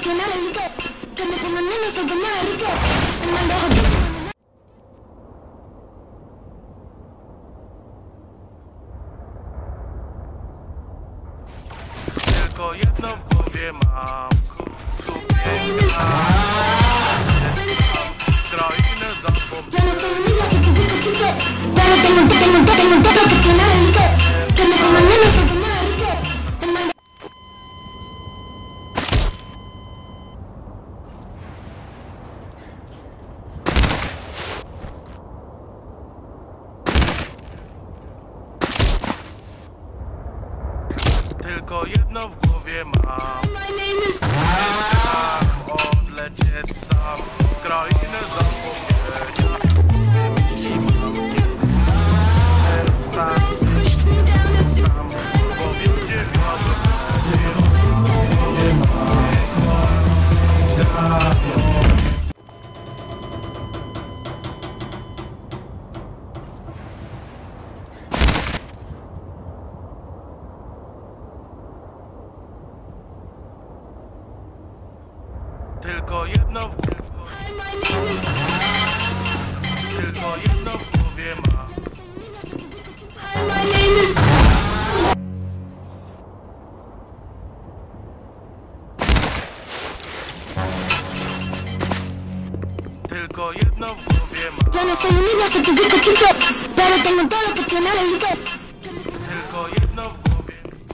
porque nada rico, que me pongan menos o nada rico, el mando jodido. Tylko jedno w głowie mam, sukienka, kroinę zapomnę. Ya no soy un niño, soy tu rico chico, ya no tengo todo porque nada rico, que me pongan menos o nada rico, el mando. Tylko jedno w głowie mam, odlecieć sam, krainę zapomnienia. I mam kiedy sam, bo wiecie tylko jedno w głowie mam. Tylko jedno w głowie mam. Ya no soy un niño, soy tu rico chico, pero tengo todo porque nada rico. Tylko jedno w głowie.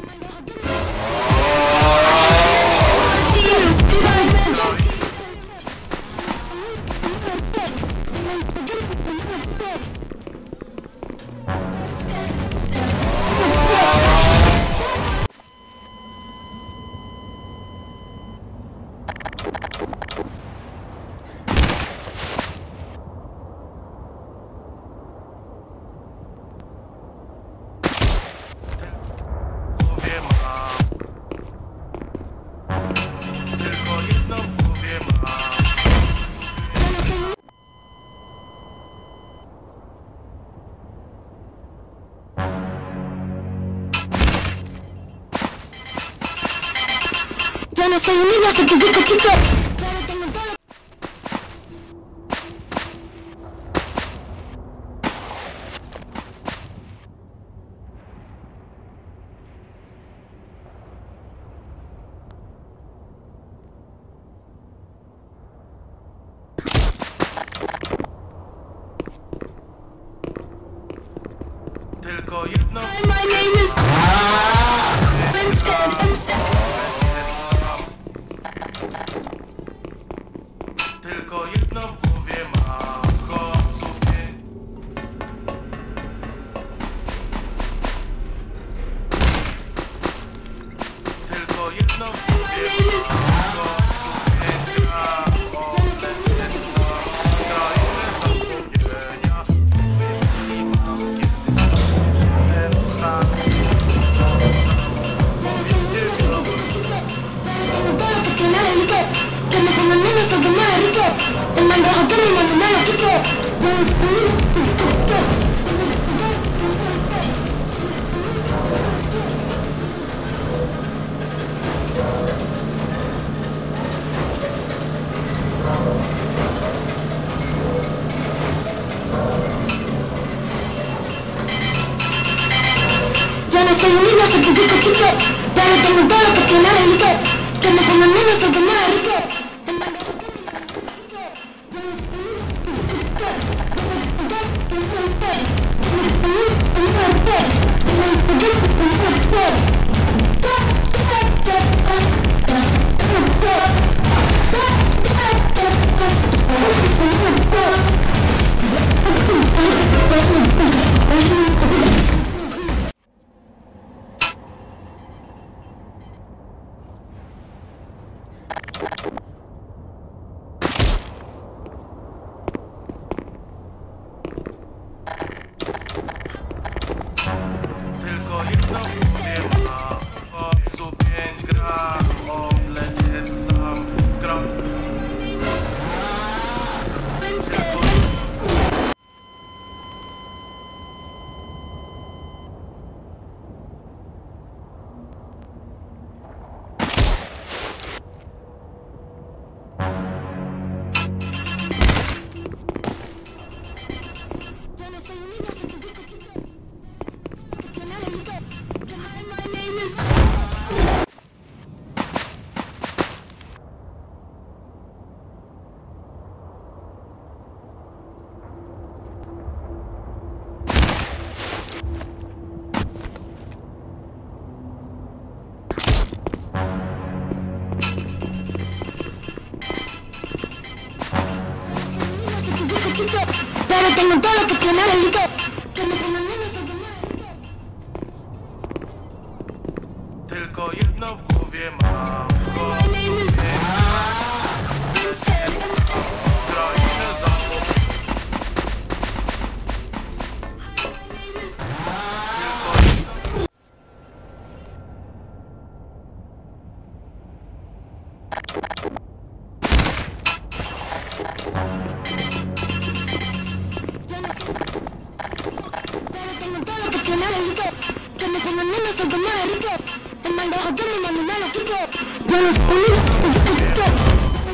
Głowie mam. Tylko jedno w głowie mam. Ya no soy un niño, soy tu rico chico, pero tengo todo. Tylko jedno w My name is Winstead himself. Tylko jedno w głowie mam, sobie. Tylko jedno w głowie mam, sukienka, odlecieć sam, krainę zapomnienia. I mam kiedy sam, Todo porque nada rico, que me pongan menos o nada rico, el mando jodido, el mando nada rico. Ya no soy un niño, soy tu rico chico. Ya no soy un niño, soy tu rico chico, pero tengo todo porque nada rico, que me pongan menos o nada rico, el mando jodido, ya no soy un Tylko jedno w głowie mam, popsu 5 gram, odlecieć sam, krok. tengo todo lo que tiene delito. Que me pongan menos automático. Tylko jedno w głowie mam. Krainę zapomnę. Yo no sé, pero tengo todo lo que tiene delito. Que me pongan menos automático. El mal de ojo que mi mami no lo quito. Yo no sé,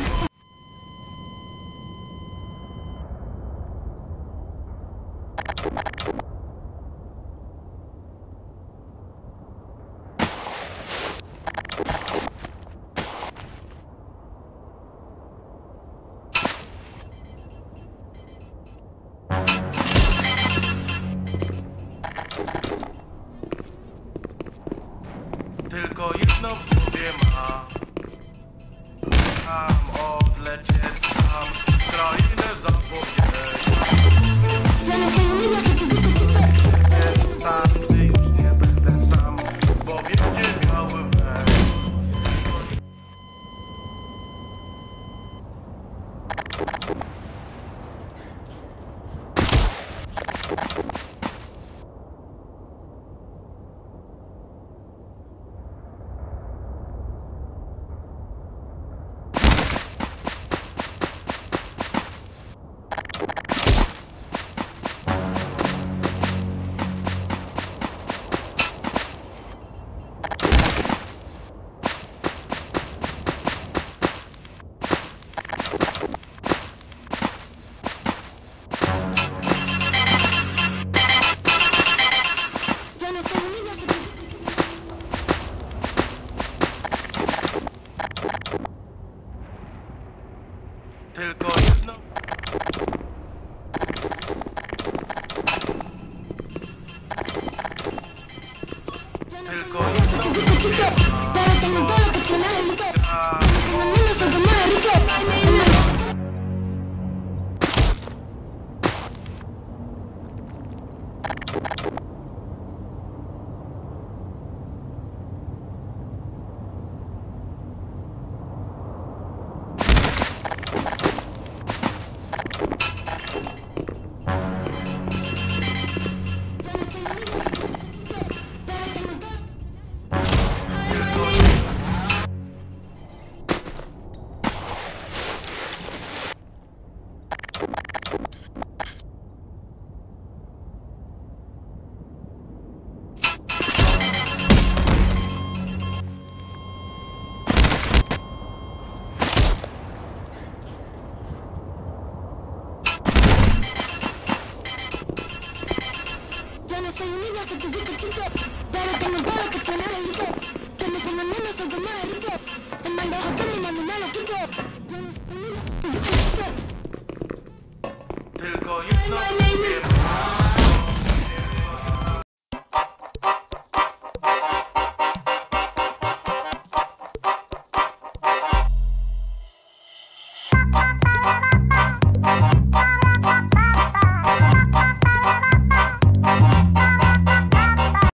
Tylko jedno w głowie mam. Tam odlecieć tam. Krainę zapomnieć. yo no soy un niño, soy tu chiquitito. Tam, gdy już nie będę sam. Bo będzie biały węż. Yo no soy un niño, soy tu Tylko jedno. Tylko jedno w głowie mam. pero tengo todo lo que tiene delito. Que me pongan menos automático. Yo no soy un niño, soy tu chiquitito. Pero tengo todo. Tylko jedno. Yo no soy un niño, soy tu chiquitito. Pero tengo todo lo que tiene delito. Que me pongan menos automático. El mal de ojo que mi mami no lo quito. Yo no soy un niño, soy tu chiquitito. Tylko jedno.